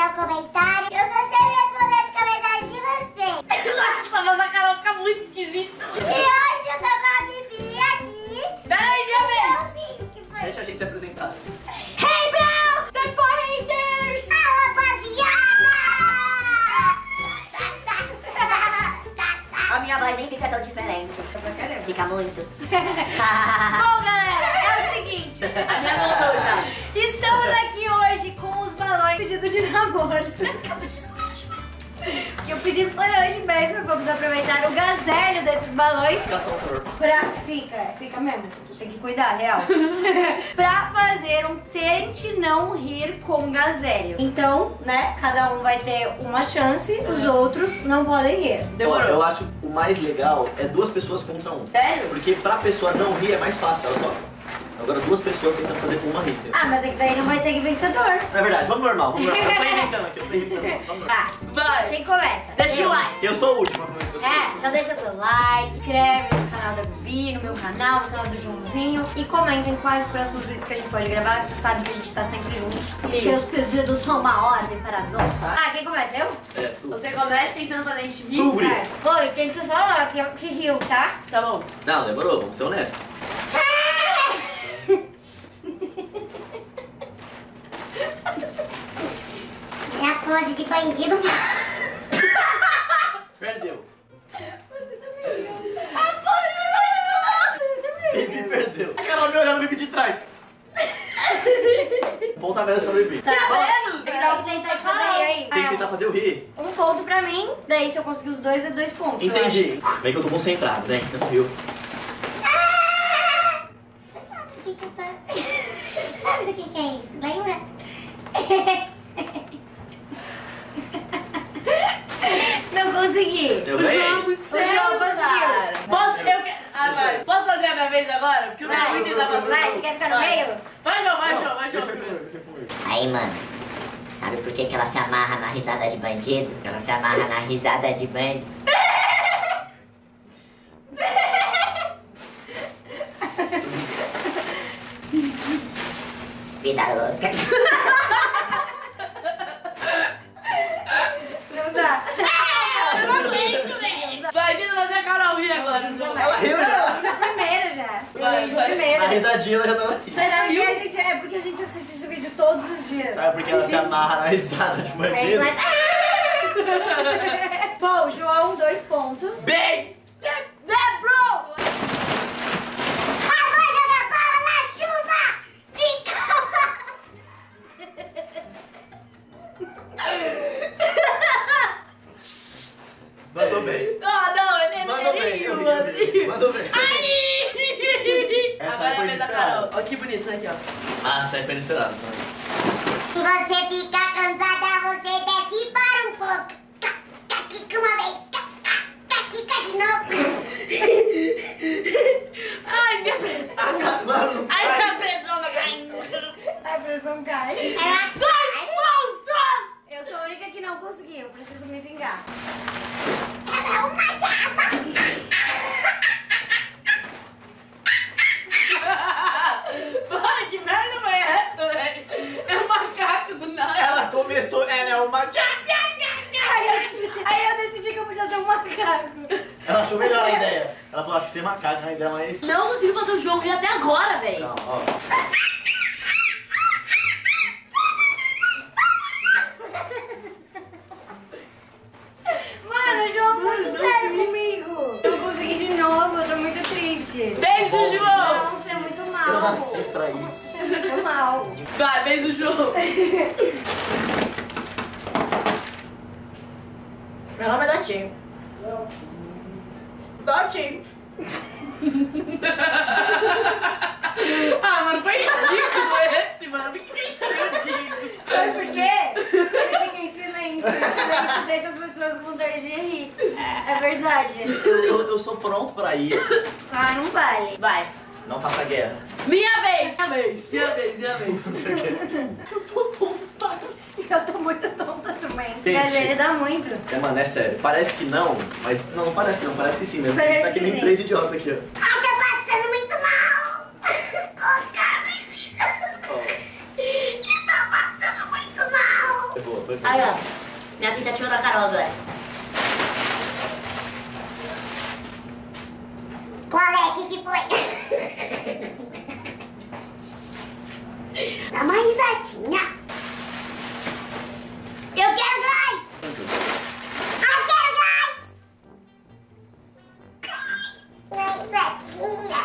deixar um comentário. Eu tô sempre respondendo os comentários de vocês. Nossa, mas a Carol fica muito esquisita. E hoje eu tô com a Bibi aqui. Peraí, minha vez. O que foi? Deixa a gente se apresentar. Hey, bro! Back for haters! A minha voz nem fica tão diferente. Fica muito. Bom, galera, é o seguinte. A minha voltou já. Estamos aqui hoje com os balões pedido de namoro. Porque o pedido foi hoje mesmo. Vamos aproveitar o gazelho desses balões. Fica tão torto. Fica mesmo. Tem que cuidar, real. Pra fazer um tente não rir com gazelho. Então, né, cada um vai ter uma chance, os outros não podem rir. Ó, eu acho o mais legal é 2 pessoas contra 1. Sério? Porque pra pessoa não rir é mais fácil, olha só. Agora 2 pessoas tentam fazer com uma rir. Ah, mas é que daí não vai ter vencedor. É verdade, vamos normal, vamos normal. Eu tô inventando aqui, eu tô inventando. Vamos normal. Tá, Vai. quem começa? Deixa o like. Eu sou o último. Eu sou o último. Já deixa seu like, inscreve no canal da Bibi, no meu canal, no canal do Joãozinho. E comentem quais os próximos vídeos que a gente pode gravar, que você sabe que a gente tá sempre juntos. Sim. Seus pedidos são uma ordem para nós. Ah, quem começa? Eu? É, tu. Você começa tentando fazer a gente rir. Tu, Guri. Foi, tem que falar que riu, tá? Tá bom. Não, demorou, vamos ser honestos. Minha pose de bandido. Perdeu. Você também. Bibi perdeu. A Carol me olhando, Bibi de trás. Ponta menos pra Bibi. Tá. vendo? Então tentar te fazer rir aí. Tem que tentar fazer o rir. Um ponto pra mim, daí se eu conseguir os dois é 2 pontos. Entendi. Vem que eu tô concentrado, vem. Eu não rio. Você sabe do que eu tô... Você sabe do que é isso, lembra? Não consegui. Eu ganhei. Muito O sério, João conseguiu. cara. Posso, Posso fazer a minha vez agora? Porque eu Vai, quero muito tentar fazer. vai, você quer ficar no Vai. meio? Vai, João, vai, João, vai, Deixa João. eu primeiro, deixa eu primeiro. Aí, mano, sabe por que ela se amarra na risada de bandido? Ela se amarra na risada de bandido. Vida louca. Não dá. Vai, tenta fazer a Carol rir agora. Ela riu já. Na primeira já. Vai, vai. A Primeira. risadinha ela já tava rindo. Será que a gente é porque a gente assiste esse vídeo todos os dias. Sabe por que ela se amarra na risada de Aí bandido? vai. Bom, João, 2 pontos. Bem! Bro! Eu vou jogar bola na chuva! De calma! Mandou bem. Ah, não, ele Mandou bem. riu, eu mano. ri. Mandou bem. Essa Agora é a foi vez da inesperada. Carol. Olha que bonito isso aqui, ó. Ah, essa aí foi inesperada. Se você ficar cansada, você desce para um pouco. Caquica uma vez. Caquica de novo. Ai, minha pressão. Mano, Ai, minha pressão não cai. A pressão cai. Ela 2 pontos! Eu sou a única que não conseguiu. Eu preciso me vingar. é uma diaba. Para, que merda foi essa, velho? É um macaco do nada. ela começou, ela é uma... Aí eu decidi que eu podia ser um macaco. Ela achou melhor a ideia. Ela falou, acho que ser macaco é uma ideia mais... Não consigo fazer o jogo rir até agora, velho. Não, ó. Mano, o João é muito sério comigo. Eu consegui de novo, eu tô muito triste. Beijo, João. Não, você é muito Eu mal. nasci pra isso. Você é muito mal. Vai, beijo, João. Meu nome é Dotinho. Dotinho. Ah, mano, foi ridículo esse, mano. Por que foi ridículo? Sabe por quê? Ele fica em silêncio. O silêncio deixa as pessoas com vontade de rir. É verdade. Eu sou pronto pra isso. Ah, não vale. Vai. Não faça guerra. Minha vez. Minha vez. Minha vez. Minha vez. Você quer? Eu tô tonta assim. Eu tô muito tonta também. Gente. Mas ele dá muito. É, mano, é sério. Parece que não, mas... Não, não parece não. Parece que sim mesmo. Parece Tá que que nem sim. 3 idiotas aqui, ó. Ai, tô passando muito mal. Oh, cara, eu tô passando muito mal. Foi boa, foi Foi. Aí, ó. Minha tentativa da Carol agora. Qual é? O que foi? Dá uma risadinha. Eu quero gás! Eu quero gás! Uma risadinha.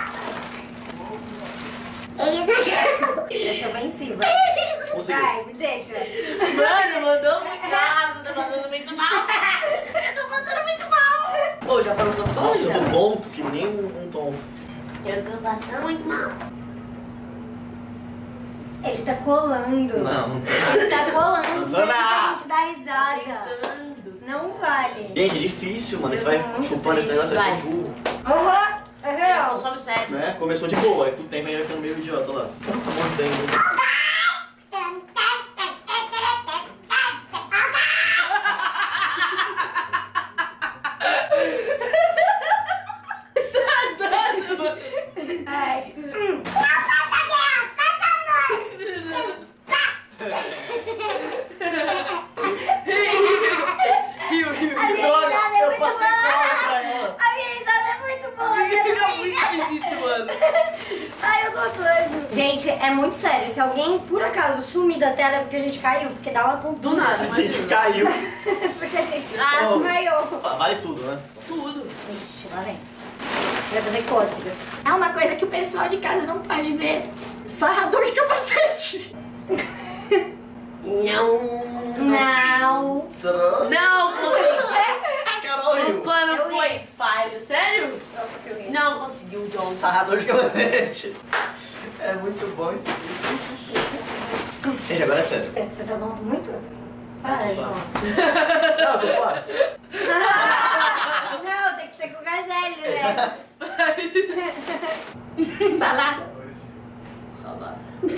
Eles não... Eu sou ofensiva. Conseguiu. Vai, me deixa. Mano, mandou muito mal. Tá passando muito mal. Eu tô passando muito mal. Ô, já falou quanto Nossa, eu já? tô tonto que nem um tonto. Eu tô passando muito mal. Ele tá colando. Não. Ele tá colando os Susana! dedos pra gente dar risada. Não vale. Gente, é difícil, mano. Você vai Eu tô muito chupando esse negócio, vai Vai. ficar burro. Aham, é real. Consome sério. Né? Começou de boa, aí com o tempo ainda fica meio idiota lá. Tá mordendo. Ai. Rio, rio. A minha Droga, risada é eu muito passei cola boa. pra ela. A minha risada é muito boa, minha Fica amiga. muito esquisito, mano. Ai, eu tô doido. Gente, é muito sério. Se alguém, por acaso, sumir da tela é porque a gente caiu. Porque dá uma tontura. Do nada, A gente imagina. caiu. Porque a gente Oh. desmaiou. Vale tudo, né? Tudo. Ixi, lá vem. Vai fazer cócegas. É uma coisa que o pessoal de casa não pode ver. Sarrador de capacete. Não. Não. Não, Carol o riu. plano Eu foi ri. falho. Sério? Eu ri. Não conseguiu, John. Sarrador de capacete. É muito bom esse vídeo. Gente, agora é sério. Você tá falando muito? Para, Tô João. Não, eu tô suave. Não, tem que ser com o Gazelle, né? Salada. Saudade.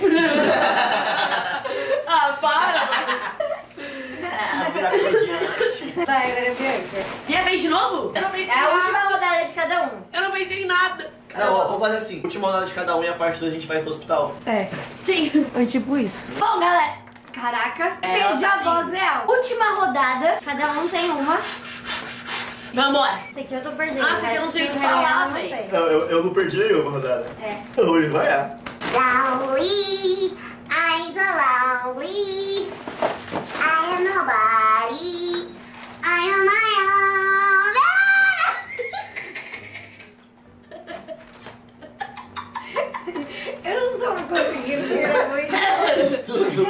Ah, para. Vira cordinha. Vai, agora é Bianca. Minha vez de novo? Eu não pensei É em a nada. última rodada de cada um. Eu não pensei em nada. Não, ó, vamos fazer assim. Última rodada de cada um e a parte 2 a gente vai pro hospital. É, Sim. foi tipo isso. Bom, galera. Caraca, perdi a voz real. Última rodada, cada um tem uma. Vambora. Esse aqui eu tô perdendo. Nossa, que eu não sei o que quem vai ganhar, falar, eu não véi. sei. Não, eu não perdi nenhuma rodada. É. Eu vou ganhar. Lonely, I'm so lonely. I am nobody. I am my own. Eu não tô conseguindo virar muito. Tudo.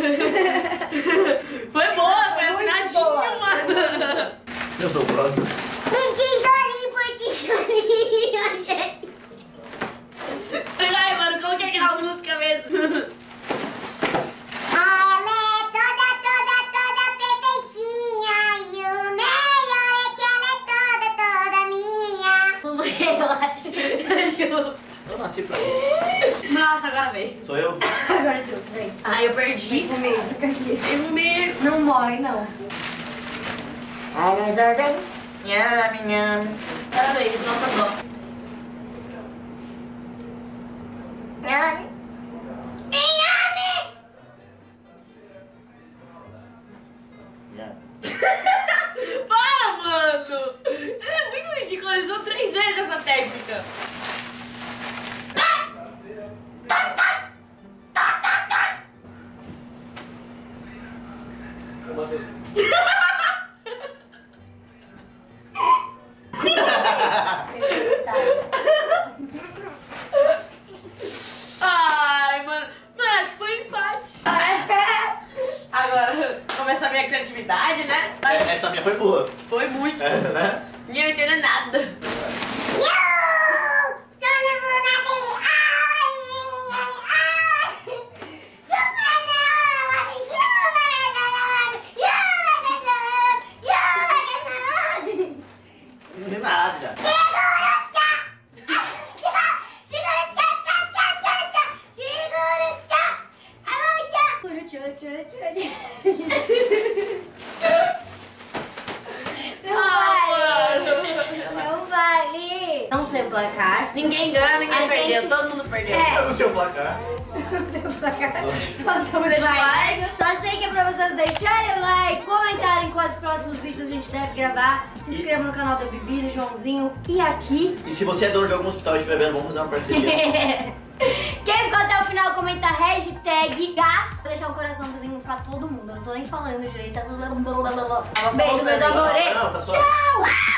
Foi boa, foi Muito afinadinho, boa. mano. Eu sou o próximo. Tijolinho por tijolinho. Ai, mano, como que é aquela música mesmo? Ela é toda perfeitinha. E o melhor é que ela é toda minha. Eu acho que Eu nasci pra isso. Nossa, agora vem. Sou eu? Agora tu, vem. Ai, eu perdi. Vem comigo, fica aqui. Tenho medo. Não morre, não. Parabéns, nota dó. Para, mano! É muito ridículo, ele usou 3 vezes essa técnica. Uma vez. Ai, mano. Mano, acho que foi um empate. Agora, começa a minha criatividade, né? Mas Essa minha foi boa. foi muito. É, né? Ninguém entendeu nada. Não entendi nada. Não vale! Não seu placar. Ninguém ganha, ninguém A perdeu. gente- Todo mundo perdeu. É. No seu placar. No seu placar. Nós vamos Deixa o like. like. Só sei que é pra vocês deixarem o like, comentarem quais próximos vídeos a gente deve gravar, se inscrevam no canal da Bibi, do Joãozinho e aqui. E se você é dono de algum hospital e estiver vendo, vamos fazer uma parceria. Quem ficou até o final, comenta hashtag GAS. Vou deixar um coraçãozinho pra todo mundo. Eu não tô nem falando direito. Beijo, meus amores. Não, tá suave. Tchau!